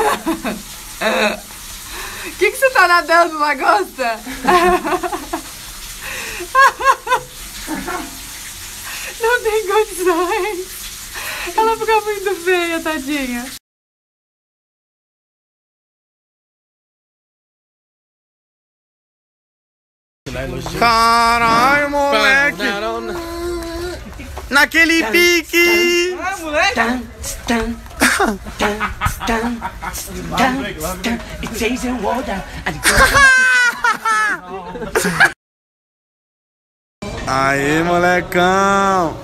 Que você tá nadando, lagosta? Não tem condições. Ela fica muito feia, tadinha. Caralho, moleque! Naquele pique! Ah, moleque! Aê, molecão!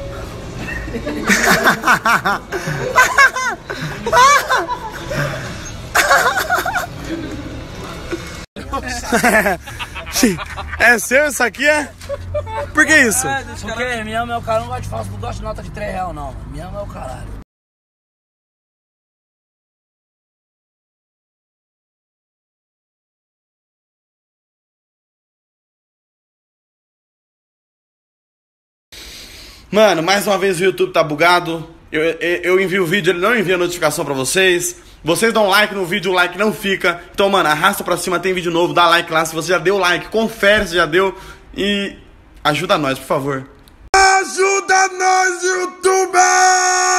É seu isso aqui, é? Por que isso? Porque minha é o cara, não gosta de falso, não gosta de nota de R$3 não. Minha é o caralho. Mano, mais uma vez o YouTube tá bugado. Eu envio o vídeo, ele não envia notificação pra vocês. Vocês dão like no vídeo, o like não fica. Então, mano, arrasta pra cima, tem vídeo novo, dá like lá. Se você já deu like, confere se já deu. E ajuda nós, por favor. Ajuda nós, YouTuber!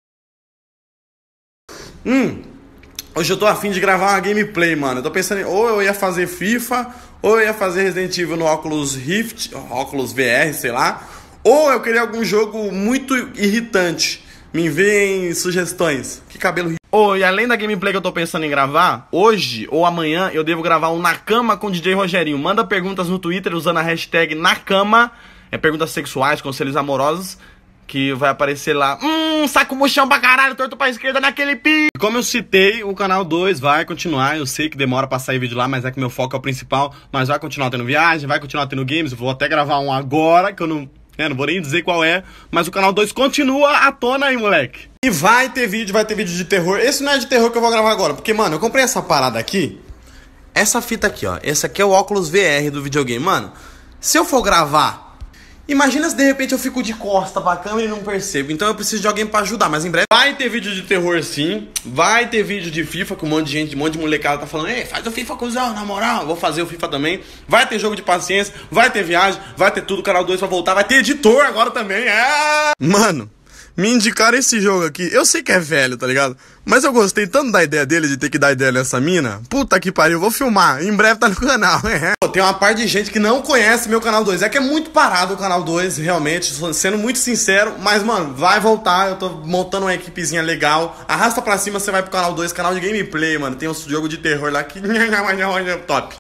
Hoje eu tô afim de gravar uma gameplay, mano. Eu tô pensando em, ou eu ia fazer FIFA, ou eu ia fazer Resident Evil no Oculus Rift, Oculus VR, sei lá. Ou eu queria algum jogo muito irritante. Me enviem sugestões. Que cabelo... E além da gameplay que eu tô pensando em gravar, hoje ou amanhã eu devo gravar um Na Cama com o DJ Rogerinho. Manda perguntas no Twitter usando a hashtag NaCama. Perguntas sexuais, conselhos amorosos, que vai aparecer lá. Saco murchão pra caralho, torto pra esquerda naquele pi. Como eu citei, o canal 2 vai continuar. Eu sei que demora pra sair vídeo lá, mas é que meu foco é o principal. Mas vai continuar tendo viagem, vai continuar tendo games. Eu vou até gravar um agora, que eu não vou nem dizer qual é, mas o canal 2 continua à tona aí, moleque. E vai ter vídeo de terror. Esse não é de terror que eu vou gravar agora, porque, mano, eu comprei essa parada aqui. Essa fita aqui, ó. Esse aqui é o óculos VR do videogame. Mano, se eu for gravar, imagina se de repente eu fico de costa pra câmera e não percebo. Então eu preciso de alguém pra ajudar, mas em breve vai ter vídeo de terror sim. Vai ter vídeo de FIFA, que um monte de gente, um monte de molecada tá falando: ei, faz o FIFA, cuzão, na moral. Vou fazer o FIFA também. Vai ter jogo de paciência, vai ter viagem, vai ter tudo, canal 2 pra voltar. Vai ter editor agora também, Mano, me indicaram esse jogo aqui. Eu sei que é velho, tá ligado? Mas eu gostei tanto da ideia dele, de ter que dar ideia nessa mina. Puta que pariu, eu vou filmar. Em breve tá no canal. Tem uma parte de gente que não conhece meu canal 2. É que é muito parado o canal 2, realmente, sendo muito sincero. Mas, mano, vai voltar. Eu tô montando uma equipezinha legal. Arrasta pra cima, você vai pro canal 2, canal de gameplay, mano. Tem um jogo de terror lá que... top.